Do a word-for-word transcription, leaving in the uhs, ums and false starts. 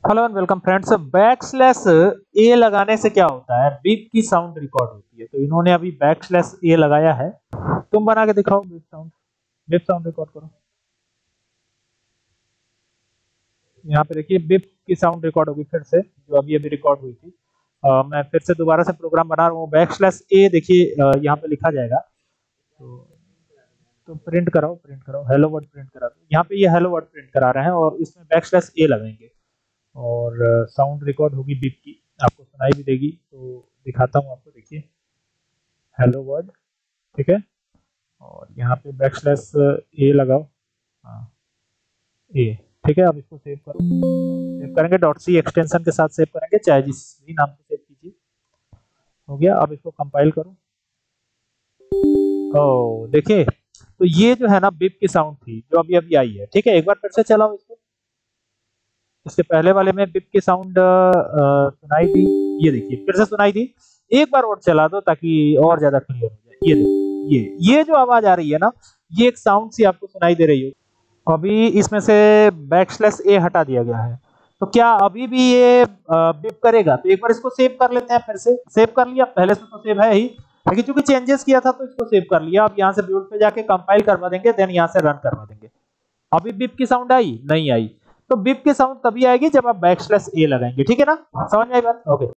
Hello and welcome friends. Back slash A लगाने से क्या होता है, बीप की साउंड रिकॉर्ड होती है। तो इन्होंने अभी बैक स्लैश ए लगाया है, तुम बना के दिखाओ beep sound. Beep sound record करो। यहाँ पे देखिए बीप की साउंड रिकॉर्ड होगी फिर से, जो अभी अभी रिकॉर्ड हुई थी। अ, मैं फिर से दोबारा से प्रोग्राम बना रहा हूँ। बैक स्लैश ए देखिए यहाँ पे लिखा जाएगा, तो तो प्रिंट कराओ प्रिंट कराओ हेलो वर्ड प्रिंट करा दो। यहाँ पे ये हेलो वर्ड प्रिंट करा रहे हैं और इसमें बैक स्लैश ए लगाएंगे और साउंड रिकॉर्ड होगी बीप की, आपको सुनाई भी देगी। तो दिखाता हूँ आपको, देखिए हेलो वर्ड, ठीक है। और यहाँ पे बैक स्लैश ए लगाओ, हाँ ए, ठीक है। अब इसको सेव करो, सेव करेंगे डॉट सी एक्सटेंशन के साथ सेव करेंगे, चाहे जिस भी नाम से सेव कीजिए। हो गया, अब इसको कंपाइल करो। ओ देखिए, तो ये जो है ना बीप की साउंड थी जो अभी अभी आई है, ठीक है। एक बार फिर से चलाओ इसको। इसके पहले वाले में बिप की साउंड सुनाई दी, ये देखिए फिर से सुनाई दी। एक बार और चला दो ताकि और ज्यादा क्लियर हो जाए। ये देखो, ये ये जो आवाज आ रही है ना, ये एक साउंड सी आपको सुनाई दे रही हो। अभी इसमें से बैक स्लैश ए हटा दिया गया है, तो क्या अभी भी ये बिप करेगा? तो एक बार इसको सेव कर लेते हैं। फिर से सेव कर लिया, पहले से तो सेव है ही, लेकिन चूंकि चेंजेस किया था तो इसको सेव कर लिया। अब यहाँ से बिल्ड पे जाके कंपाइल करवा देंगे, देन यहाँ से रन करवा देंगे। अभी बिप की साउंड आई नहीं आई? तो बिप की साउंड तभी आएगी जब आप बैक स्लैश ए लगाएंगे, ठीक है ना। समझ में आई बात? ओके।